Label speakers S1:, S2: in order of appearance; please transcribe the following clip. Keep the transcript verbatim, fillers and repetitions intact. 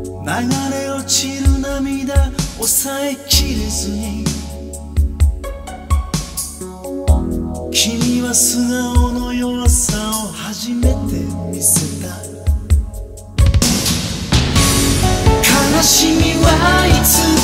S1: 流れ落ちる涙抑えきれずに君は素顔の弱さを初めて見せた。悲しみはいつ